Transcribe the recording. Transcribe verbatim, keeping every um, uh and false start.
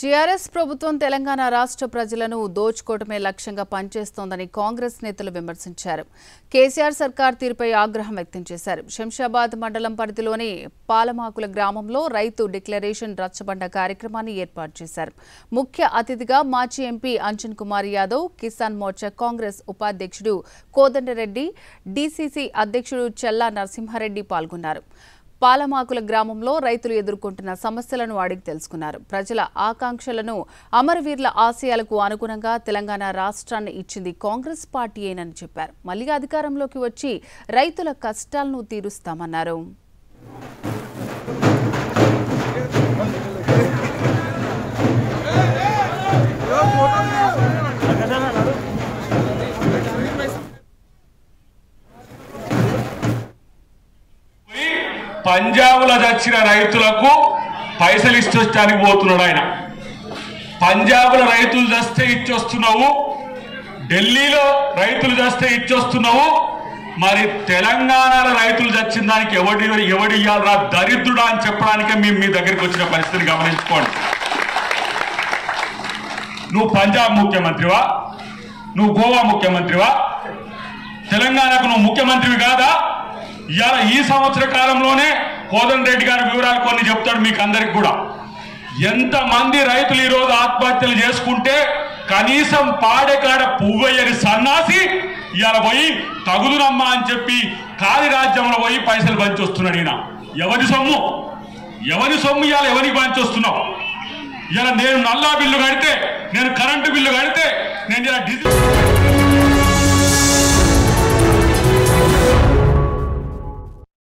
TRS ప్రభుత్వం తెలంగాణ రాష్ట్ర ప్రజలను దోచుకోవడమే లక్ష్యంగా పనిచేస్తోందని కాంగ్రెస్ నేతలు విమర్శించారు. కేసీఆర్ సర్కార్ తీరుపై ఆగ్రహం వ్యక్తం చేశారు. శంషాబాద్ మండలం పరిధిలోని పాలమాకుల గ్రామంలో రైతు డిక్లరేషన్ రచ్చబండ కార్యక్రమాన్ని ఏర్పాటు చేశారు. ముఖ్య అతిథిగా మాజీ ఎంపీ అంజన్ కుమార్ యాదవ్, కిసాన్ మోర్చా కాంగ్రెస్ ఉపాధ్యక్షుడు కోదండరెడ్డి, డీసీసీ అధ్యక్షుడు చెల్లా నరసింహారెడ్డి పాల్గొన్నారు. పాలమాకుల గ్రామంలో రైతులు ఎదుర్కొంటున్న సమస్యలను అడిగి తెలుసుకున్నారు. ప్రజల ఆకాంక్షలను, అమరవీరుల ఆశయాలకు అనుగుణంగా తెలంగాణ రాష్ట్రాన్ని ఇచ్చింది కాంగ్రెస్ పార్టీయేనని చెప్పారు. మళ్లీ అధికారంలోకి వచ్చి రైతుల కష్టాలను తీరుస్తామన్నారు. పంజాబ్లో చచ్చిన రైతులకు పైసలు ఇచ్చొచ్చానికి పోతున్నాడు ఆయన. పంజాబ్లో రైతులు చస్తే ఇచ్చొస్తున్నావు, ఢిల్లీలో రైతులు చస్తే ఇచ్చొస్తున్నావు, మరి తెలంగాణలో రైతులు చచ్చిన దానికి ఎవడి ఎవడి ఇయ్యాలరా దరిద్రుడా అని చెప్పడానికే మేము మీ దగ్గరికి వచ్చిన పరిస్థితిని గమనించుకోండి. నువ్వు పంజాబ్ ముఖ్యమంత్రివా? నువ్వు గోవా ముఖ్యమంత్రివా? తెలంగాణకు నువ్వు ముఖ్యమంత్రివి కాదా? ఇవాళ ఈ సంవత్సర కాలంలోనే కోదండరెడ్డి గారి వివరాలు కొన్ని చెప్తాడు మీకు అందరికి కూడా. ఎంతమంది రైతులు ఈరోజు ఆత్మహత్యలు చేసుకుంటే కనీసం పాడెకాడ పువ్వయ్యని సన్నాసి ఇవాళ పోయి తగుదునమ్మా అని చెప్పి కాలి రాజ్యంలో పోయి పైసలు పంచొస్తున్నాడు. ఈయన ఎవరి సొమ్ము ఎవరి సొమ్ము ఇవాళ ఎవరికి పంచొస్తున్నావు? ఇవాళ నేను నల్లా బిల్లు కడితే, నేను కరెంటు బిల్లు కడితే, నేను ఇలా డీజిల్